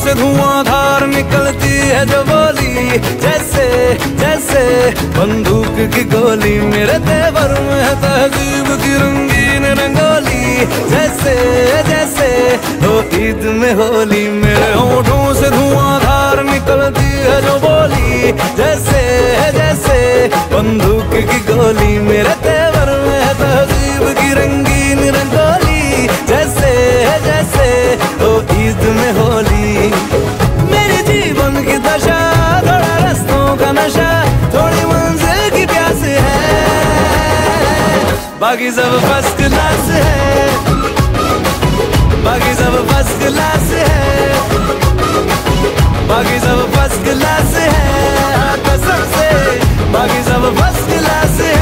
से धुआंधार निकलती है जो बोली, जैसे जैसे बंदूक की गोली। मेरे तेवर में है तहजीब की रंगीन रंगोली, जैसे जैसे हो ईद में होली। मेरे होठों से धुआंधार निकलती है जो बोली, जैसे जैसे बंदूक की गोली। मेरे तेवर में है तहजीब की रंगीन रंगोली, जैसे जैसे हो ईद में होली। मेरे जीवन की दशा थोड़ा रस्तों का नशा, थोड़ी मंजिल की प्यास है, बाकी सब फर्स्ट क्लास है, बाकी सब फर्स्ट क्लास है, बाकी सब फर्स्ट क्लास है, कसम से बाकी सब फर्स्ट क्लास है।